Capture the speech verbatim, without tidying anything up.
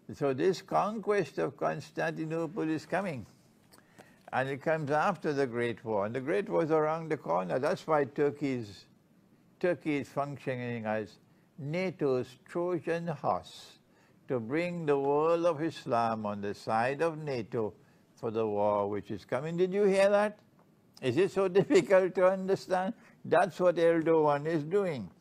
So this conquest of Constantinople is coming. And it comes after the Great War. And the Great War is around the corner. That's why Turkey's, Turkey is functioning as NATO's Trojan horse to bring the world of Islam on the side of NATO for the war which is coming. Did you hear that? Is it so difficult to understand? That's what Erdogan is doing.